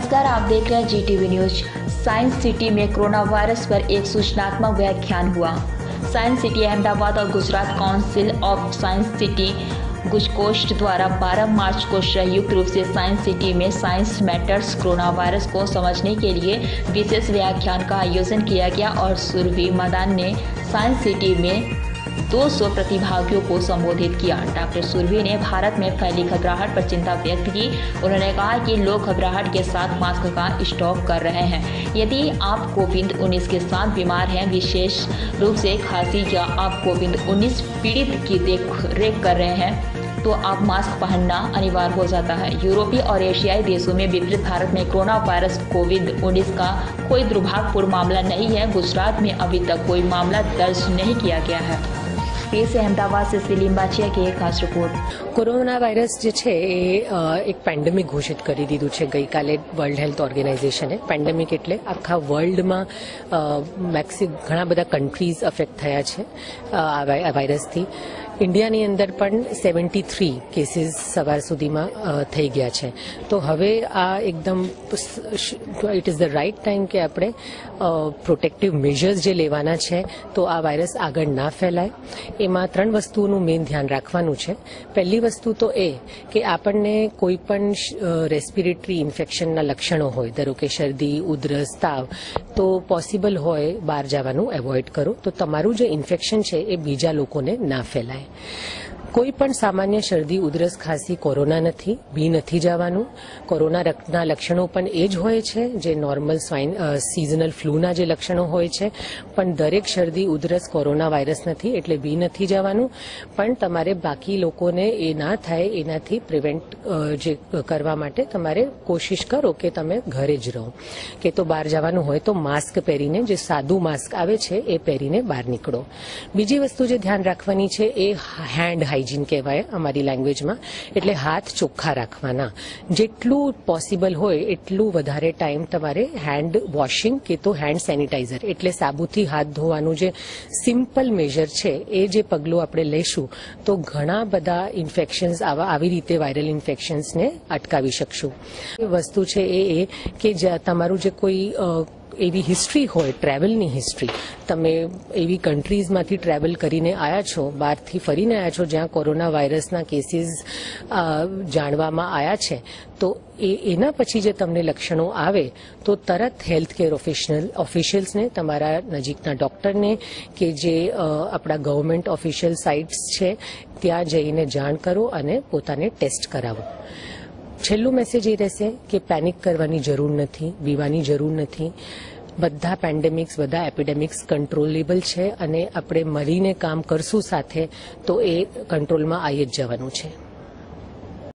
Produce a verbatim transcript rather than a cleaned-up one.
नमस्कार, आप देख रहे हैं G T V news. Science city में कोरोना वायरस पर एक सूचनात्मक व्याख्यान हुआ। साइंस सिटी अहमदाबाद और Gujarat council of science city Gujcost द्वारा बारह मार्च को संयुक्त रूप से साइंस सिटी में साइंस मैटर्स कोरोना वायरस को समझने के लिए विशेष व्याख्यान का आयोजन किया गया और सुरभि मदान ने साइंस सिटी में दो सौ प्रतिभागियों को संबोधित किया। डॉक्टर सुरभि ने भारत में फैली घबराहट पर चिंता व्यक्त की। उन्होंने कहा कि लोग घबराहट के साथ मास्क का स्टॉक कर रहे हैं। यदि आप कोविड उन्नीस के साथ बीमार हैं, विशेष रूप से खांसी या आप कोविड उन्नीस पीड़ित की देख रेख कर रहे हैं, तो आप मास्क पहनना अनिवार्य हो जाता है। यूरोपीय और एशियाई देशों में विपरीत भारत में कोरोना वायरस कोविड उन्नीस का कोई दुर्भाग्यपूर्ण मामला नहीं है। गुजरात में अभी तक कोई मामला दर्ज नहीं किया गया है। पेश अहमदाबाद से सलीम बाचिया की एक खास रिपोर्ट। कोरोना वायरस જે છે એ એક પેન્ડેમિક ઘોષિત કરી દીધું છે ગઈકાલે વર્લ્ડ હેલ્થ ઓર્ગેનાઇઝેશને। પેન્ડેમિક એટલે આખા વર્લ્ડમાં મેક્સી ઘણા બધા કન્ટ્રીઝ અફેક્ટ થયા છે આ વાયરસથી। ઇન્ડિયાની અંદર પણ સેવન્ટી થ્રી કેસીસ સવાર સુધીમાં થઈ ગયા છે। તો હવે આ એકદમ it is the right time કે આપણે પ્રોટેક્ટિવ મેજર્સ જે લેવાના છે તો આ વાયરસ આગળ ના ફેલાય। એમાં ત્રણ વસ્તુઓનું મેઇન ધ્યાન રાખવાનું છે। પહેલી વસ્તુ તો એ કે આપણને કોઈ પણ રેસ્પિરેટરી ઇન્ફેક્શનના લક્ષણો હોય, ધારો કે શરદી, ઉધરસ, તાવ, તો પોસિબલ હોય બહાર જવાનું એવોઇડ કરો, તો તમારું જે ઇન્ફેક્શન છે એ બીજા લોકોને ના ફેલાય। કોઈ પણ સામાન્ય શરદી, ઉધરસ, ખાંસી કોરોના નથી, બી નથી જવાનું। કોરોનાના લક્ષણો પણ એ જ હોય છે જે નોર્મલ સ્વાઇન સિઝનલ ફ્લૂના જે લક્ષણો હોય છે, પણ દરેક શરદી, ઉધરસ કોરોના વાયરસ નથી, એટલે બી નથી જવાનું। પણ તમારે બાકી લોકોને એ ના થાય એનાથી પ્રિવેન્ટ જે કરવા માટે તમારે કોશિશ કરો કે તમે ઘરે જ રહો, કે તો બહાર જવાનું હોય તો માસ્ક પહેરીને, જે સાદું માસ્ક આવે છે એ પહેરીને બહાર નીકળો। બીજી વસ્તુ જે ધ્યાન રાખવાની છે એ હેન્ડ હાઇજીન કહેવાય અમારી લેંગ્વેજમાં, એટલે હાથ ચોખ્ખા રાખવાના। જેટલું પોસિબલ હોય એટલું વધારે ટાઈમ તમારે હેન્ડ વોશિંગ કે તો હેન્ડ સેનિટાઈઝર એટલે સાબુથી હાથ ધોવાનું જે સિમ્પલ મેજર છે એ જે પગલું આપણે લઈશું તો ઘણા બધા ઇન્ફેક્શન્સ આવા આવી રીતે વાયરલ ઇન્ફેક્શન્સને અટકાવી શકશું। વસ્તુ છે એ કે તમારું જે કોઈ એવી હિસ્ટ્રી હોય, ટ્રાવેલની હિસ્ટ્રી, તમે એવી કન્ટ્રીઝમાંથી ટ્રાવેલ કરીને આવ્યા છો, બહારથી ફરીને આવ્યા છો જ્યાં કોરોના વાયરસના કેસીસ જાણવામાં આવ્યા છે, તો એ એના પછી જે તમને લક્ષણો આવે તો તરત હેલ્થ કેર ઓફિશિયલ ઓફિશિયલ્સને, તમારા નજીકના ડૉક્ટરને કે જે આપણા ગવર્મેન્ટ ઓફિશિયલ સાઇટ્સ છે ત્યાં જઈને જાણ કરો અને પોતાને ટેસ્ટ કરાવો। છેલ્લું મેસેજ એ રહેશે કે પેનિક કરવાની જરૂર નથી, બીવાની જરૂર નથી। બધા પેન્ડેમિક્સ, બધા એપિડેમિક્સ કંટ્રોલેબલ છે અને આપણે મળીને કામ કરશું સાથે તો એ કંટ્રોલમાં આવી જ જવાનું છે।